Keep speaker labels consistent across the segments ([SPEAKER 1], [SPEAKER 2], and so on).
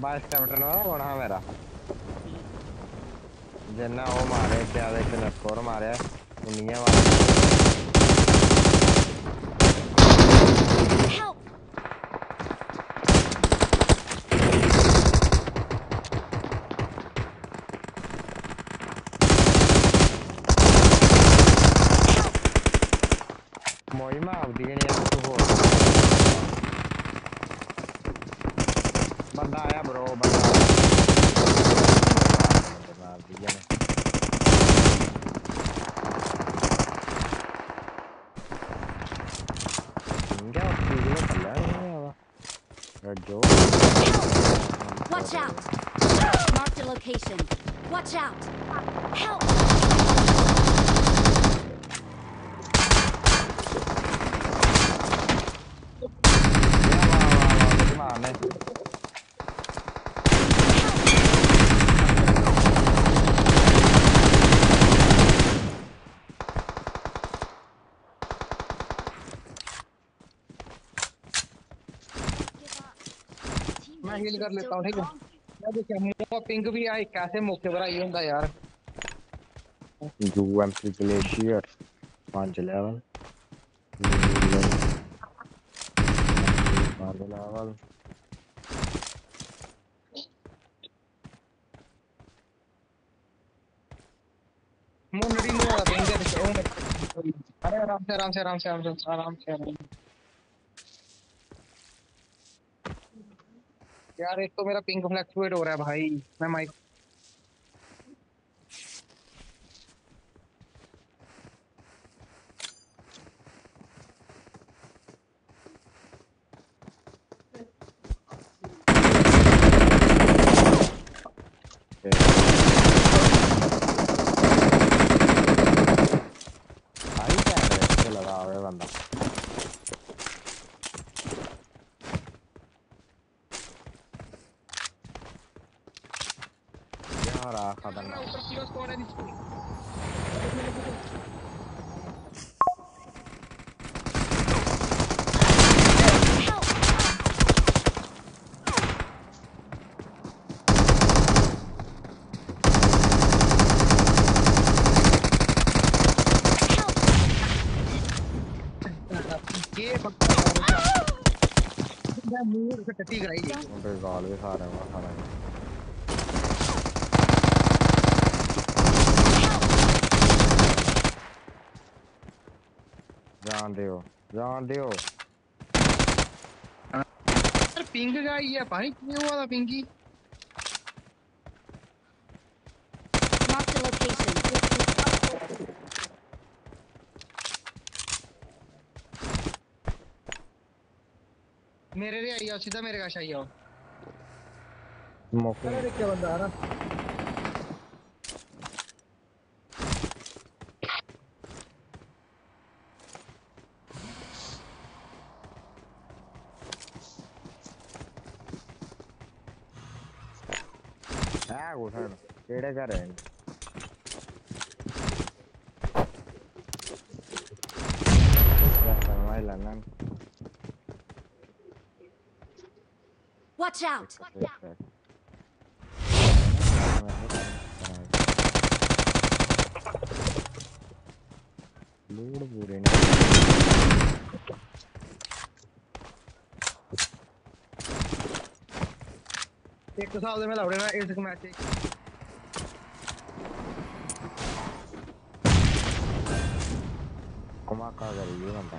[SPEAKER 1] बाईस कैपिटल वाला होना मेरा जिन्ना वो मारे क्या देखते स्कोर मारे उन्हीं वाला मोई मार दी गई है तू हो बंदा आया ब्रो बंदा मार दी गई ने क्या सीधे चला नहीं आवा जो
[SPEAKER 2] Watch out! Mark the location. Watch out! Help!
[SPEAKER 1] मारने
[SPEAKER 3] मैं हील कर लेता हूँ ठीक है मैं देखिए मेरा पिंग भी आई कैसे मौके पर आई होता यार
[SPEAKER 1] यूएमपी ग्लेशियर 511 511
[SPEAKER 3] मोनरी नहीं वाला पिंग है अरे आराम से आराम से आराम से आराम से आराम से यार एक तो मेरा पिंग फ्लक्चुएट हो रहा है भाई मैं माइक
[SPEAKER 1] आई कैमरे से लगा हुआ है बंदा यार खतरनाक
[SPEAKER 3] ऊपर पूरा स्क्वाड है नीचे ये मैं मुंह से टट्टी कराई गई
[SPEAKER 1] उनके गाल भी खा रहे हैं खाना जान दियो
[SPEAKER 3] यार पिंग का ये भाई क्यों हुआ था पिंगी
[SPEAKER 2] Mark the location.
[SPEAKER 3] मेरे रे आई आओ सीधा मेरे काश आई आओ
[SPEAKER 1] मौके
[SPEAKER 3] अरे क्या बंदा आ रहा
[SPEAKER 1] है उठन केड़े कर रहे हैं समझ लेना
[SPEAKER 2] Watch out!
[SPEAKER 1] लूड़ पूरे
[SPEAKER 3] एक तो साल में लौड़े ना इस मैच
[SPEAKER 1] धमाका करिए बंदा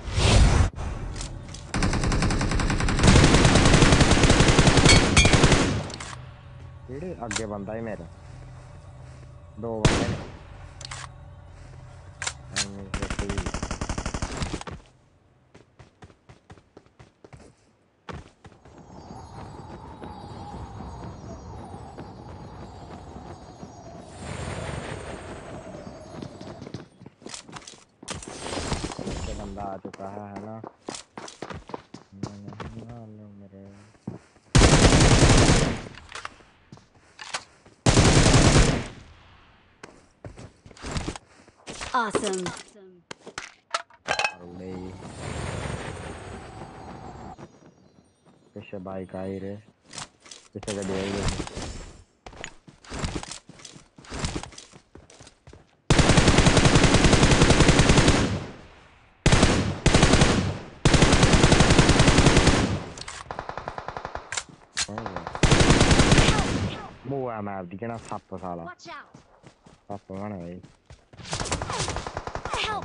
[SPEAKER 1] केड़े आगे बंदा है मेरे दो बंदे बंदा आ चुका है ना मेरे
[SPEAKER 2] Awesome.
[SPEAKER 1] पीछे बाइक आई रे किसे का दिया बुआ मैं दी कहना 7 साल
[SPEAKER 2] Watch out!
[SPEAKER 1] 7 होना भाई
[SPEAKER 2] Help!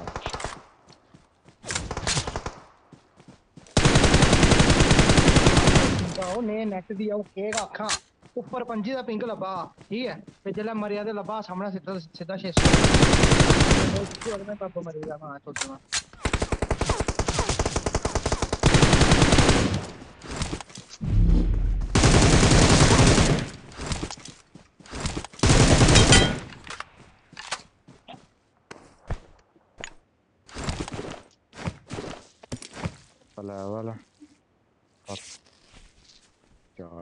[SPEAKER 3] जाओ ने नेट दी आओ केगा अखा ऊपर 5 दा पिंक लबा ठीक है ते जेल्लै मरिया ते लबा सामने सीधा सीधा 600 मैं पापा मरेगा हां सोचूंगा
[SPEAKER 1] वाला चार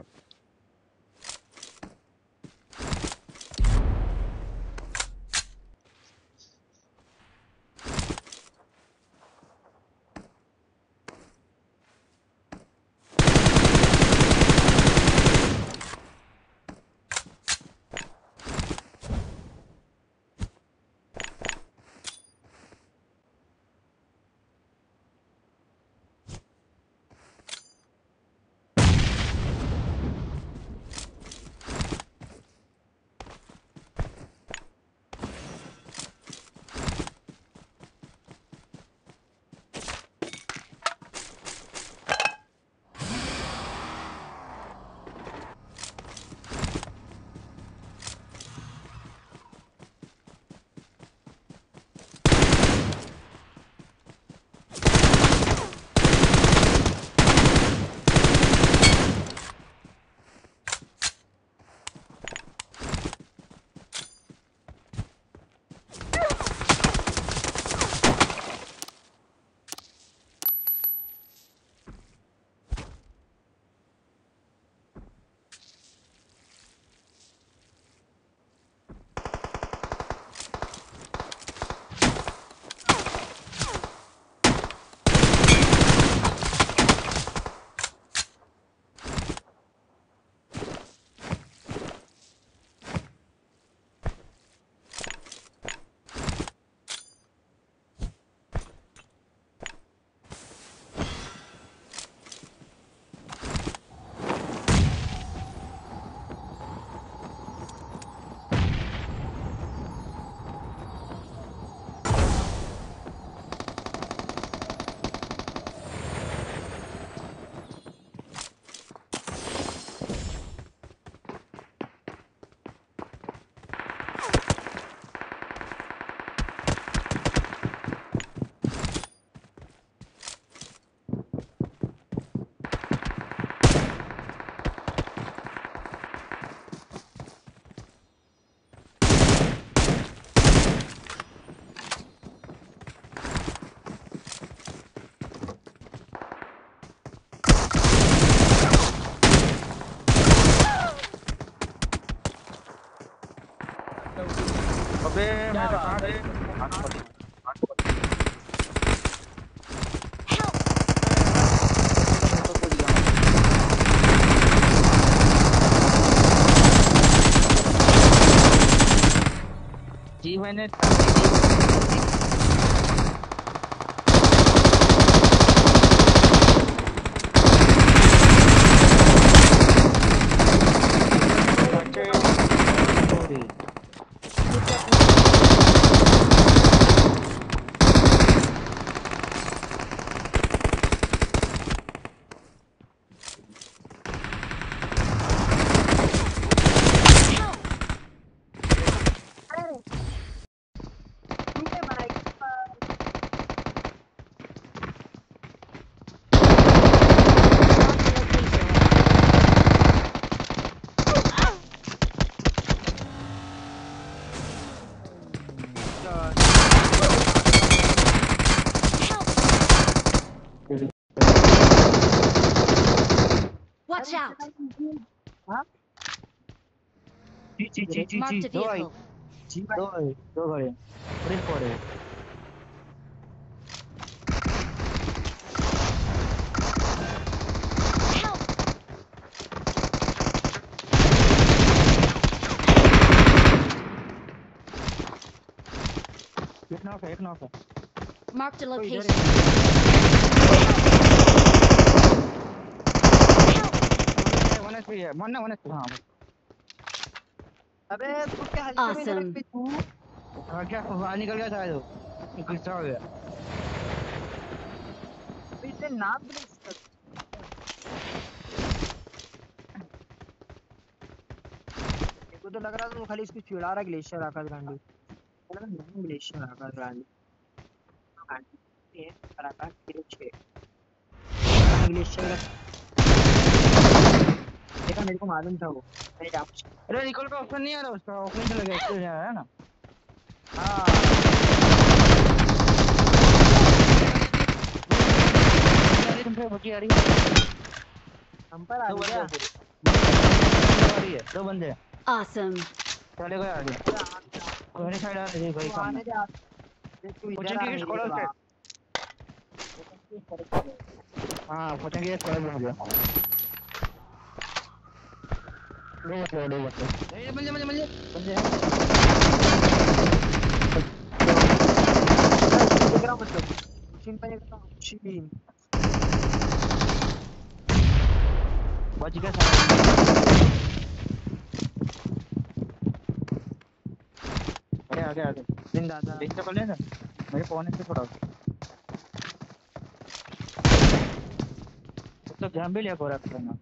[SPEAKER 3] अबे मैं तो कहां गई जी मैंने
[SPEAKER 2] Watch out!
[SPEAKER 3] Ji
[SPEAKER 2] Marked a vehicle.
[SPEAKER 3] दो गए बड़े पड़े
[SPEAKER 2] Help!
[SPEAKER 3] एक नॉक है।
[SPEAKER 2] Marked a
[SPEAKER 4] तो इधर
[SPEAKER 2] location.
[SPEAKER 3] वन एचपी है, वन एचपी। हाँ
[SPEAKER 4] अबे तू क्या हल्के में
[SPEAKER 2] Awesome.
[SPEAKER 4] पे तू
[SPEAKER 3] क्या बाहर निकल गया शायद, गुस्सा हो गया।
[SPEAKER 4] अबे इसे नाम भी नहीं सकता। मेरे को तो लग रहा था वो खाली इसको चिढ़ा रहा ग्लेशियर आकाश गांडी। लगा नहीं ग्लेशियर आकाश गांडी। गांडी ये आकाश ग्लेशियर ग्लेशियर देखा मेरे को मालूम था वो। मैं जा
[SPEAKER 3] अरे रिकॉल का ऑप्शन नहीं आ रहा, उसका ऑफलाइन चला गया, इसलिए आया है ना।
[SPEAKER 4] हाँ
[SPEAKER 3] तुमसे बची आ रही
[SPEAKER 4] हम पर आ
[SPEAKER 3] दो
[SPEAKER 4] गया।
[SPEAKER 3] रही है, दो बंदे
[SPEAKER 2] Awesome.
[SPEAKER 3] चले गए आगे। मेरे साइड आ रही है भाई
[SPEAKER 4] तू
[SPEAKER 3] सामने।
[SPEAKER 4] आने दे आप तू इधर
[SPEAKER 3] कोचिंग
[SPEAKER 4] आ
[SPEAKER 3] की
[SPEAKER 4] मेरी
[SPEAKER 3] स्कॉलर से। हाँ कोचिंग की स्कॉलर हो गया। दो बच्चे ए बंदे बंदे बंदे बंदे हैं।
[SPEAKER 4] देख रहा हूँ मतलब मशीन पर देखता हूँ मशीन
[SPEAKER 3] बच गया सारा। अरे आगे आगे
[SPEAKER 4] जिंदादा
[SPEAKER 3] देख तो कर लेना मेरे फोन से थोड़ा। तो ध्यान भी लिया पूरा करना।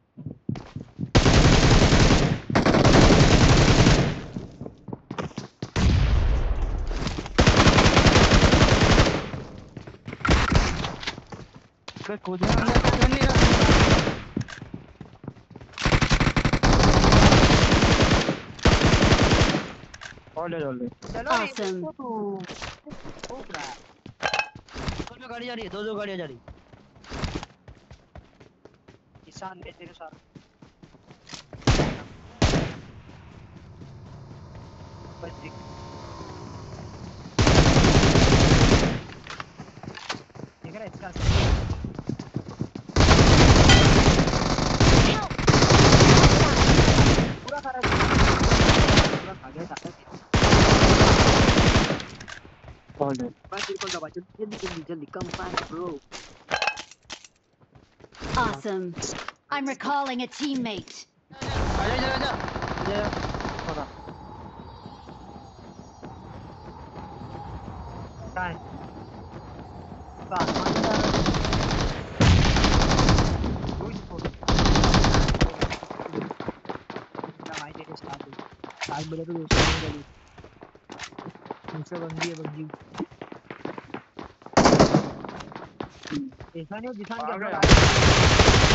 [SPEAKER 3] कोई कूदने वाला तो नहीं रहा। ऑलरेडी
[SPEAKER 4] चलो रे
[SPEAKER 2] Awesome.
[SPEAKER 4] इसको तू भूख रहा है।
[SPEAKER 3] दो गाड़ी जा रही है, दो गाड़ियां जा रही है।
[SPEAKER 4] किसान के तेरे साथ बस देख देख रहा है इसका पूरा खा रहा है पूरा खा गया
[SPEAKER 3] ऑलरेडी
[SPEAKER 4] बस बिल्कुल दबा जल्दी जल्दी जल्दी come fast bro
[SPEAKER 2] Awesome. I'm recalling a teammate.
[SPEAKER 3] आजा थोड़ा
[SPEAKER 4] कहाँ है आसमान का कोई फोटो भाई तेरे साथ बोले तो दूसरा नहीं गली दूसरा बंदी है बंदी ऐसा नहीं हो जिसान के अंदर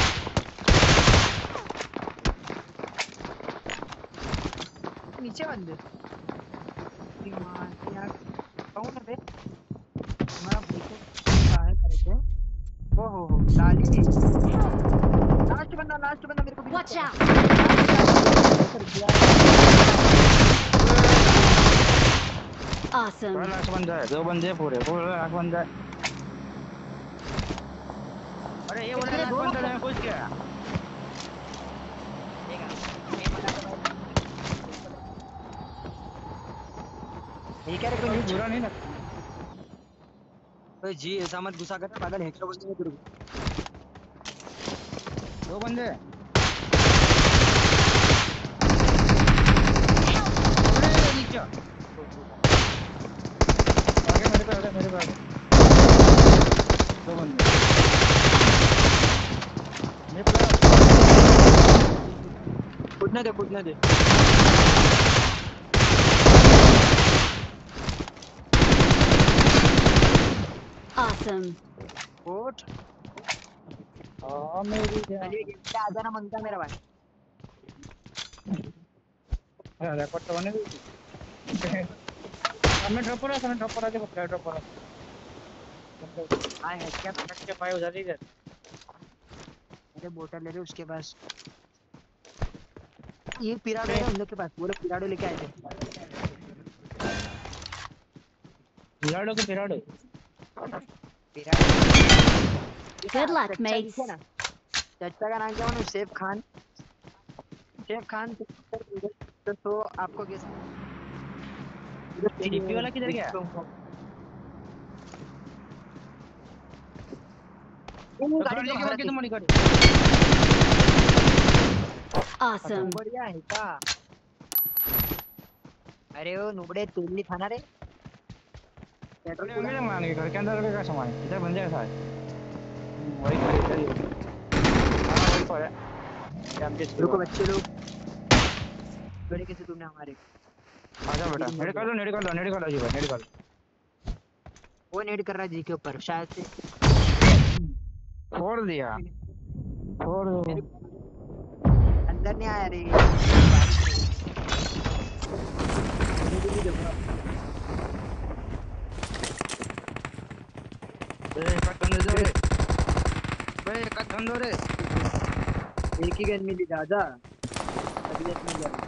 [SPEAKER 4] नीचे बंदे यार कौन है बे हमारा भाई को क्या है करके हो लाली लास्ट बंदा मेरे को
[SPEAKER 2] Watch out. Awesome.
[SPEAKER 3] लास्ट बंदा है, दो बंदे पूरे लास्ट बंदा है। अरे ये वाला लास्ट बंदा है, कुछ क्या
[SPEAKER 4] ये क्या रे कोई
[SPEAKER 3] कोई
[SPEAKER 4] नीचे
[SPEAKER 3] बुरा नहीं लगता।
[SPEAKER 4] ओए जी ऐसा मत गुस्सा कर पागल हैकर बोलते हैं तेरे को
[SPEAKER 3] दो बंदे नीचे आगे मेरे को दो बंदे मेरे को
[SPEAKER 4] कूदने दे
[SPEAKER 2] Awesome.
[SPEAKER 4] कोट
[SPEAKER 3] हाँ मेरी
[SPEAKER 4] चलिए गेम पे आ जाना मांगता मेरा भाई
[SPEAKER 3] रेकॉर्ड तो होने दीजिए। हमें ड्रॉप हो रहा देखो फ्लैट ड्रॉप हो रहा
[SPEAKER 4] हाय है क्या
[SPEAKER 3] के 5 उधर ही है।
[SPEAKER 4] मेरे बोतल ले रहे उसके पास ये पिराडो है हम लोग के पास वो लोग पिराडो लेके आए थे
[SPEAKER 3] पिराडो के पिराडो
[SPEAKER 2] Good luck, mates.
[SPEAKER 4] चाचा का नाम क्या मानो सेफ खान तो आपको कैसे
[SPEAKER 3] जीपी वाला किधर गया?
[SPEAKER 4] गाड़ी
[SPEAKER 3] लेके बाकी तो मनी कर
[SPEAKER 2] Awesome.
[SPEAKER 4] बढ़िया है का अरे वो नुबड़े तेली था ना रे पेट्रोल
[SPEAKER 3] अरे
[SPEAKER 4] पूरा
[SPEAKER 3] मेरे मान के घर के अंदर का सामान इधर बन जाएगा सारे वही कर इधर ही हां वही पर है
[SPEAKER 4] रुको बच्चे लोग बड़े कैसे तुमने हमारे
[SPEAKER 3] आजा बेटा नेड कर लो जी भाई नेड कर लो
[SPEAKER 4] वो नेड कर रहा है जी के ऊपर शायद से
[SPEAKER 3] छोड़ दिया छोड़ दो
[SPEAKER 4] अंदर नहीं आया रे
[SPEAKER 3] कट दो रे
[SPEAKER 4] एक ही गन मिली दादा तबीयत में जा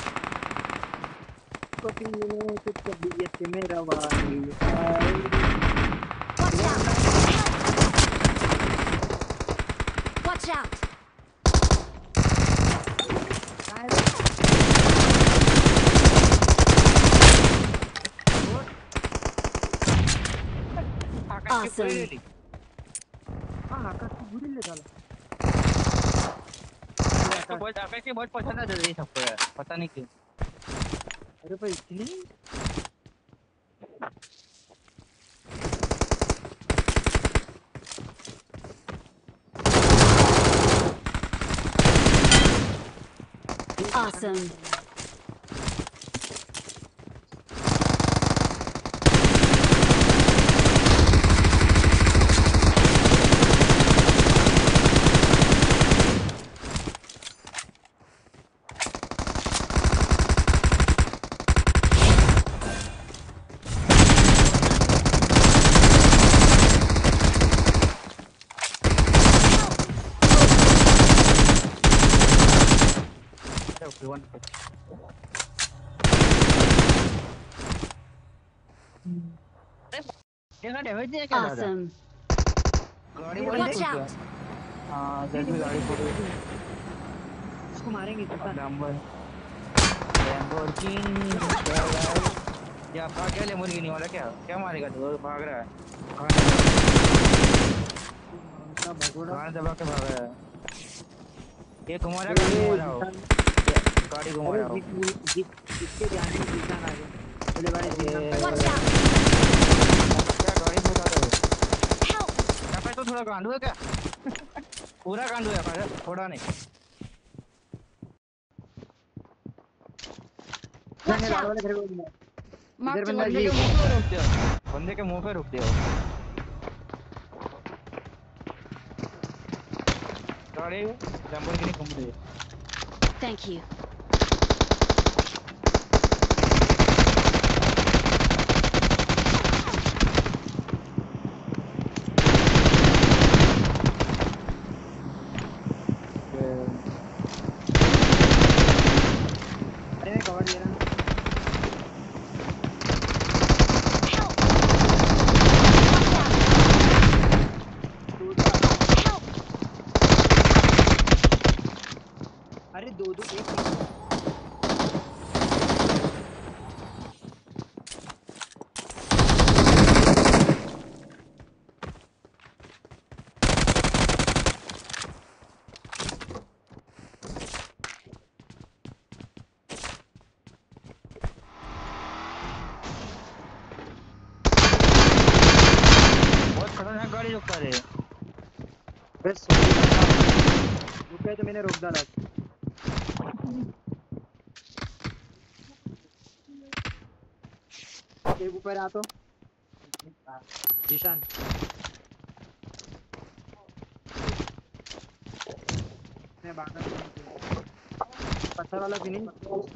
[SPEAKER 4] कभी ने कुछ तबीयत में रवानी
[SPEAKER 2] Watch out! Awesome.
[SPEAKER 4] हाँ आकाश की बुरी ले डाला
[SPEAKER 3] तो बहुत आकाश के बहुत पसंद है ये सबको यार पता नहीं क्यों
[SPEAKER 4] अरे भाई इतनी
[SPEAKER 2] Awesome.
[SPEAKER 3] ये डैमेज नहीं है क्या दादा
[SPEAKER 2] Awesome.
[SPEAKER 3] गाड़ी
[SPEAKER 2] Watch out!
[SPEAKER 3] हां जल्दी गाड़ी फोड़ो
[SPEAKER 4] इसको मारेंगे तो
[SPEAKER 3] नंबर लैम्बोर्गिनी या भाग क्या लैम्बोर्गिनी वाला क्या मारेगा तो भाग रहा है गाड़ी दबा के भाग रहा है ये घुमा रहा हो गाड़ी घुमा रहा हो
[SPEAKER 4] जिसके ध्यान में जीता आ गया बोले बड़े
[SPEAKER 2] Watch out!
[SPEAKER 3] क्या गाड़ी फुटा दो
[SPEAKER 2] Help!
[SPEAKER 3] क्या पे तो थोड़ा गांडू है क्या पूरा गांडू है पर थोड़ा नहीं
[SPEAKER 2] Watch out! Mark the
[SPEAKER 3] बंदे के
[SPEAKER 2] location.
[SPEAKER 3] मुंह पे रुक दियो बंदे के मुंह पे रुक दियो गाड़ी लैम्बोर्गिनी घूम रही है
[SPEAKER 2] Thank you.
[SPEAKER 4] अरे मैं कवर ले रहा हूँ
[SPEAKER 2] Help! Help!
[SPEAKER 4] अरे दो दो एक
[SPEAKER 3] बहुत खतरनाक गाड़ी रुकता रे
[SPEAKER 4] बस रुक गए तो मैंने रोक डाला एक ऊपर आ तो ईशान मैं भागा पत्थर वाला फिनिश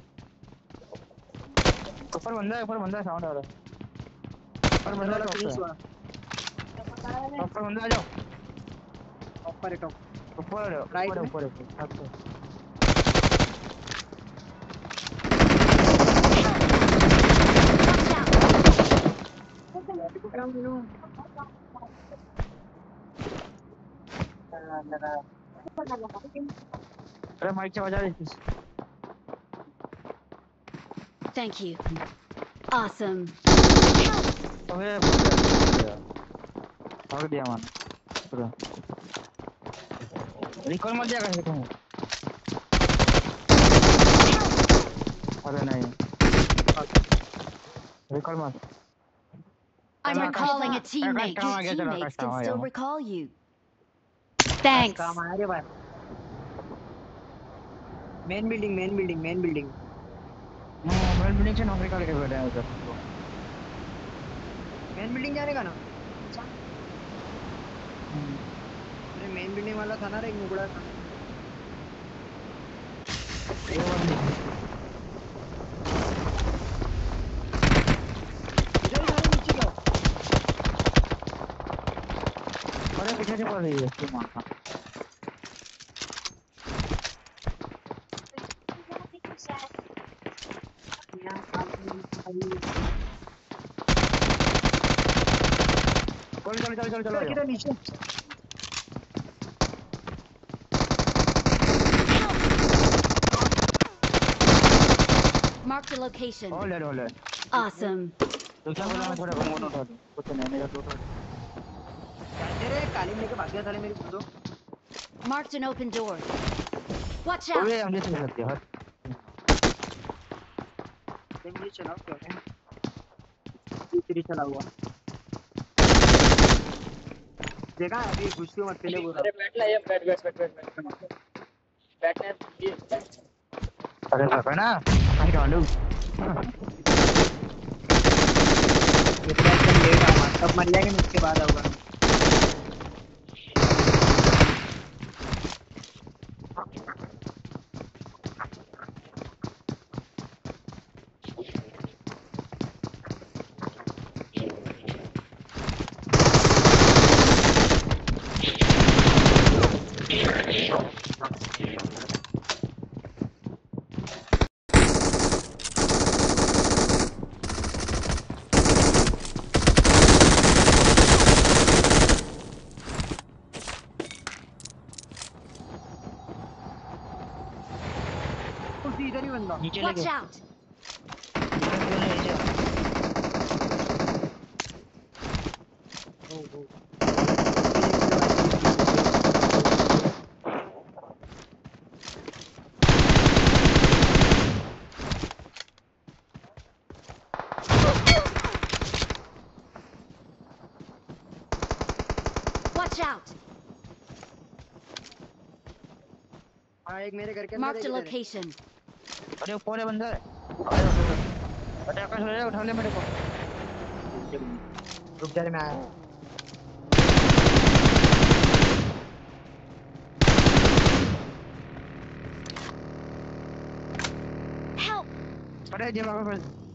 [SPEAKER 3] ऊपर बंदा है साउंड आ रहा है ऊपर
[SPEAKER 4] पत्थर
[SPEAKER 3] बंदा
[SPEAKER 4] वाला
[SPEAKER 3] है
[SPEAKER 4] फिनिश हुआ
[SPEAKER 3] ऊपर बंदा आ जाओ
[SPEAKER 4] ऊपर है टॉप
[SPEAKER 3] ऊपर आ जाओ
[SPEAKER 4] Right में?
[SPEAKER 3] ऊपर ऊपर
[SPEAKER 2] Watch out!
[SPEAKER 3] अरे माइक से बजा दे
[SPEAKER 2] Thank you. Awesome.
[SPEAKER 3] तो भाग दिया मैंने पूरा रिकॉल मत दिया कैसे तुम? अरे नहीं रिकॉल मत।
[SPEAKER 2] I'm
[SPEAKER 3] चलो,
[SPEAKER 2] recalling a
[SPEAKER 3] आकाश
[SPEAKER 2] teammate.
[SPEAKER 3] काम आ
[SPEAKER 2] Your
[SPEAKER 3] गया, चलो,
[SPEAKER 2] teammates
[SPEAKER 3] आकाश
[SPEAKER 2] can
[SPEAKER 3] काम आ
[SPEAKER 2] still
[SPEAKER 3] गया।
[SPEAKER 2] recall you.
[SPEAKER 4] बस
[SPEAKER 2] Thanks.
[SPEAKER 4] काम आया रे भाई। Main building main building main building.
[SPEAKER 3] मैं बिल्डिंग से नौकरी करके बैठे हैं उधर।
[SPEAKER 4] मेन बिल्डिंग जाने का ना। अरे मेन बिल्डिंग वाला था ना रे, एक नुबड़ा था।
[SPEAKER 3] ये बंदी
[SPEAKER 4] इधर ही सारे नीचे जाओ।
[SPEAKER 3] अरे पीछे से पड़ रही है इसकी माँ का। चलो चलो चलो चलो
[SPEAKER 4] किधर नीचे?
[SPEAKER 2] Marked a location.
[SPEAKER 3] हो ले
[SPEAKER 2] Awesome.
[SPEAKER 3] तो क्या बोला, मैं थोड़ा घूमने उठा दूं कुछ नहीं मेरा तो
[SPEAKER 4] जानते रे कालीन लेके भाग गया साले मेरी खुदो।
[SPEAKER 2] Marked an open door. Watch out.
[SPEAKER 3] अरे हमने से सकते हट।
[SPEAKER 4] ये मुझे चलाओ क्या है? तीसरी चला हुआ। देखा अभी घुसी मत पहले बोल रहा हूँ।
[SPEAKER 3] अरे बाप ना आई डोंट नो।
[SPEAKER 4] ये तो एकदम लेट आऊंगा, तब मर जाएंगे ना उसके बाद आऊंगा। उसी इधर ही बंदा।
[SPEAKER 3] नीचे
[SPEAKER 2] Watch
[SPEAKER 3] लगे
[SPEAKER 2] out.
[SPEAKER 4] ओ ओ।
[SPEAKER 2] Watch out.
[SPEAKER 4] हाँ एक मेरे घर के अंदर
[SPEAKER 2] Marked
[SPEAKER 4] एक
[SPEAKER 2] a
[SPEAKER 4] इधर है।
[SPEAKER 2] location.
[SPEAKER 3] अरे ऊपर है बंदा है। अरे आकाश ले उठा ले मेरे को। रुक जा रे मैं आया।
[SPEAKER 2] Help.
[SPEAKER 3] अरे जे बाबा